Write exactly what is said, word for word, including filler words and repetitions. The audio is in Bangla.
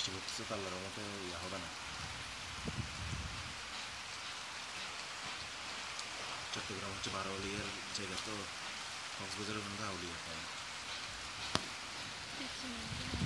বৃষ্টি পড়তেছে তো আল্লাহর রহমতে ইয়া হবে না। চট্টগ্রাম হচ্ছে বারো আউলিয়ার জায়গা, তো কক্সবাজারের মধ্যে আউলিয়া পায়।